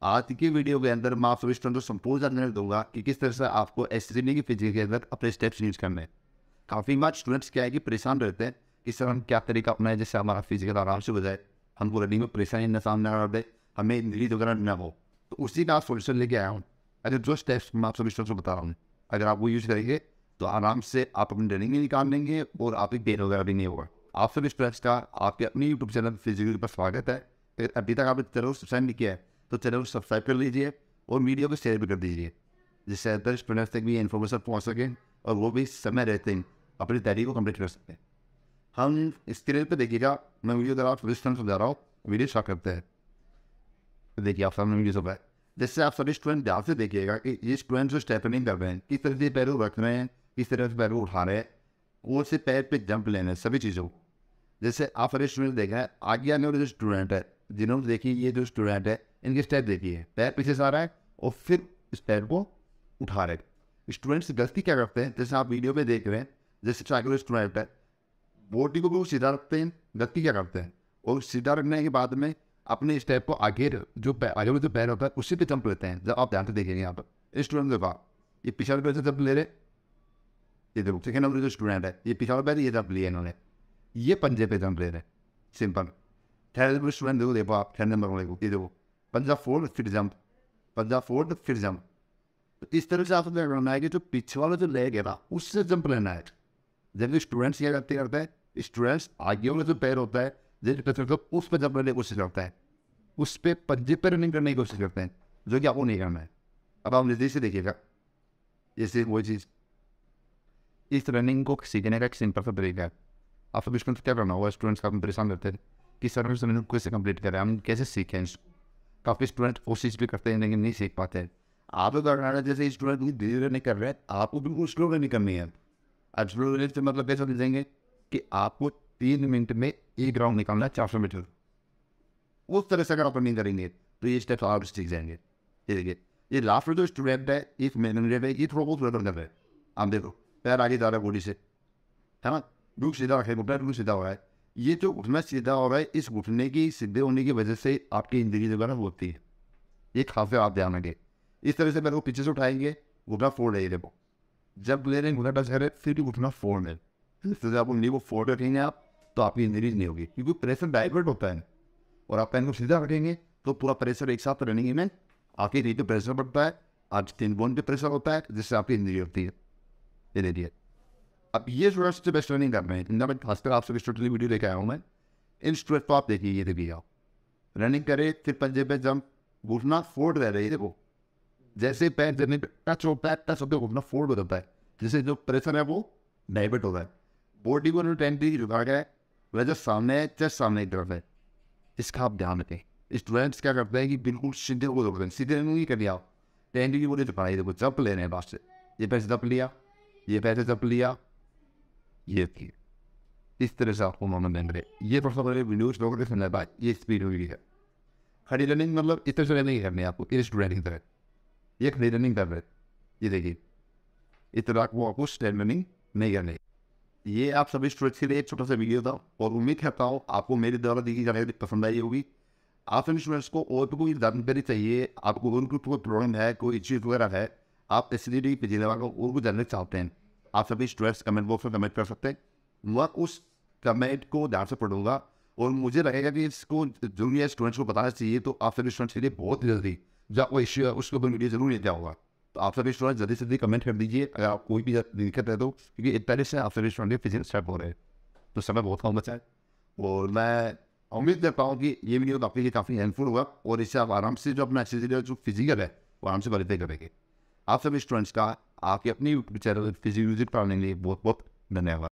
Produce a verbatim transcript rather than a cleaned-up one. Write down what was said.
आज की वीडियो के अंदर मैं आप सभी स्टूडेंट को संपूर्ण जानकारी दूंगा कि किस तरह से आपको एस्ट्रोनॉमी की फिजिक्स के अंदर अपने स्टेप्स यूज करने हैं। काफ़ी बार स्टूडेंट्स क्या है कि परेशान रहते हैं कि सर हम क्या तरीका अपनाएं जिससे हमारा फिजिकल आराम से हो जाए, हमको रनिंग में परेशानी न सामने आ दे, हमें इंजरीज वगैरह न हो। तो उसी का सोल्यूशन लेके आया हूँ। अगर जो स्टेप्स मैं आप सभी स्टूडेंट्स को बता रहा हूँ, अगर आप वो यूज करेंगे तो आराम से आप अपनी रनिंग भी निकाल लेंगे और आपकी पेन वगैरह भी नहीं होगा। आप सभी स्टूडेंट्स का आपके अपनी यूट्यूब चैनल फिजिकल पर स्वागत है। अगर अभी तक आपने चैनल सब्सक्राइब नहीं किया है तो चैनल को सब्सक्राइब कर लीजिए और वीडियो को शेयर भी कर दीजिए, जिससे अदर स्टूडेंट्स तक भी इन्फॉर्मेशन पहुंच सके और वो भी समय रहते हैं अपनी तैयारी को कंप्लीट कर सकते हैं। हम स्क्रीन पे देखिएगा, मैं वीडियो द्वारा स्टूडेंट समझा रहा हूँ। वीडियो स्टार्ट करते हैं। देखिए आप सामने वीडियो सब है, जिससे आप सभी स्टूडेंट ध्यान से देखिएगा कि ये स्टूडेंट जो स्टेप रनिंग कर रहे हैं, किस तरह से पैरों रख रहे हैं, किस तरह से पैरों उठा रहे हैं, वो से पैर पे जंप लेने हैं, सभी चीज़ों को। जैसे आप सारे स्टूडेंट देख रहे हैं, आगे आने वाले जो स्टूडेंट है, जिन्होंने देखिए ये जो स्टूडेंट है, इनके स्टेप देखिए, पैर पीछे से आ रहा है और फिर इस पैर को उठा रहे हैं। स्टूडेंट्स गलती क्या करते हैं, जैसे आप वीडियो में देख रहे हैं, जैसे चाहे स्टूडेंट है, बॉडी को भी वो सीधा रखते हैं। गलती क्या करते हैं, और सीधा रखने के बाद में अपने स्टेप को आगे जो आगे में जो पैर होता है उसी पे जंप लेते हैं। जब आप ध्यान से देखेंगे यहाँ पर स्टूडेंट के बाद ये पिछले पैर से जंप ले रहे, ये देखो सेकेंड नंबर जो स्टूडेंट है, ये पिछले पैर ये जंप लिए इन्होंने, ये पंजे पे जंप ले रहे हैं। सिंपल। थर्ड नंबर स्टूडेंट देखो, देखो आप थर्ड नंबर वाले को, ये देखो पंजा फोल्ड फिर जंप, पंजा फोल्ड फिर जंप। तो इस तरह से आपको क्या करना है कि जो पीछे वाला जो लेग है ना, उससे जंप लेना है। जब स्टूडेंट्स क्या करते करते हैं, स्टूडेंट्स आगे वाला जो पैर होता है जैसे उस पर जंप लेने की कोशिश करता है, उस पर पंजे पर रनिंग करने की कोशिश करते हैं, जो कि आपको नहीं करना है। अब आप निर्देश से देखिएगा, जैसे वही चीज़ इस रनिंग को सीखने का एक सिंपल सा तरीका है। आप सभी स्टूडेंट्स क्या करना होगा, स्टूडेंट्स काफ़ी परेशान करते हैं कि सर से रनिंग कैसे कंप्लीट करें, हम कैसे सीखें। काफ़ी स्टूडेंट कोशिश भी करते हैं लेकिन नहीं सीख पाते हैं। आप अगर जैसे स्टूडेंट धीरे धीरे नहीं कर रहे हैं, आपको बिल्कुल स्लो रनिंग करनी है। अब स्लो रनिंग से मतलब कैसे समझेंगे कि आपको तीन मिनट में एक राउंड निकालना है चार सौ मीटर। उस तरह से अगर आप रनिंग करेंगे तो ये स्टेप्स आप सीख जाएंगे। ये देखिए, ये लास्ट में जो स्टूडेंट है इस मिनट है, ये थोड़ा बहुत रन कर रहे हैं। आप देखो पैर आगे जा रहा है बॉडी से, है ना, बिल्कुल सीधा रखे, पैर बिल्कुल सीधा हो रहा है। ये जो उठना सीधा हो रहा है, इस उठने की सीधे होने की वजह से आपकी इंजरी वगैरह होती है। ये खास आप ध्यान रखें। इस तरह से पैर को पीछे से उठाएंगे, घुटना फोड़ है, देखो जब ले रहे हैं घुटना टच करे फिर भी घुटना फोड़ है। इस तरह से आप उंगली को फोड़ रखेंगे आप तो आपकी इंजरीज नहीं होगी, क्योंकि प्रेशर डाइवर्ट होता है। और आप पैन को सीधा रखेंगे तो पूरा प्रेशर एक साथ रनिंग में आपकी रीढ़ पे प्रेशर पड़ता है, आज तीन बोन पे प्रेशर होता है, जिससे आपकी इंजरी होती है। ये देखिए, अब ये स्टूडेंट्स से बेस्ट रनिंग कर रहे हैं, इनका मैं खासकर आप सभी स्टूडेंट वीडियो लेके आया हूँ मैं। इन स्टूडेंट को आप देखिए, ये देखिए आप रनिंग करे फिर पंजे पे जंप, घुटना फोड़ रह रहे हैं। देखो जैसे पैर जमीन पे टच होता है, टच होकर घुटना फोड़ हो जाता है, जिससे जो प्रेशर है वो डाइवर्ट होता है। बॉडी को टेंटी झुका गया है, वह जो सामने है चेस्ट सामने की तरफ है, इसका आप ध्यान रखें। स्टूडेंट्स क्या करते हैं कि बिल्कुल सीधे को दौड़ते हैं, सीधे नहीं कर दिया, टेंटी की बॉडी झुकाई, देखो जंप ले रहे हैं बात से, ये पैसे जंप लिया, ये पैसे जंप लिया, ये थी। इस तरह से आपको मोमेंट देंगे। ये प्रोफेसर वीडियोज लोगों के सुनने बाद ये स्पीड हुई है। खड़ी रनिंग मतलब इस तरह से नहीं करनी है आपको, ये स्टूडेंट की तरह ये खड़ी रनिंग कर रहे, ये देखिए इस तरह वो आपको स्टैंड रनिंग नहीं करनी। ये आप सभी स्टूडेंट्स के लिए एक छोटा सा वीडियो था और उम्मीद करता हूँ आपको मेरे द्वारा देखी जानकारी पसंद आई होगी। आप सभी स्टूडेंट्स को और भी कोई जानकारी चाहिए, आपको उनको कोई प्रॉब्लम है, कोई चीज़ वगैरह है, आप एसडीडी पे जिले वालों और भी जानना चाहते हैं, आप सभी स्टूडेंट्स कमेंट बॉक्स में कमेंट कर सकते हैं। मैं उस कमेंट को ध्यान से पढ़ूंगा और मुझे लगेगा कि इसको जूनियर स्टूडेंट्स को बताना चाहिए, तो आप सभी स्टूडेंट्स के लिए बहुत जल्दी जब वो इश्यू है उसके ऊपर वीडियो जरूर लेते होगा। तो आप सभी स्टूडेंट जल्दी से जल्दी कमेंट कर दीजिए अगर आप कोई भी दिक्कत है तो, क्योंकि एक पहले से आप सभी स्टूडेंट फिजिक्स स्टार्ट हो रहे हैं तो समय बहुत कम बचा है। और मैं उम्मीद करता हूँ कि ये वीडियो आपके लिए काफ़ी हेल्पफुल होगा और इससे आप आराम से जो अपना एक्सरसाइज जो फिजिकल है वो आराम से वेरीफाई करेंगे। आप सभी स्टूडेंट्स का आपके अपनी चैनल फिजिक्स विजिट करने के लिए बहुत बहुत धन्यवाद।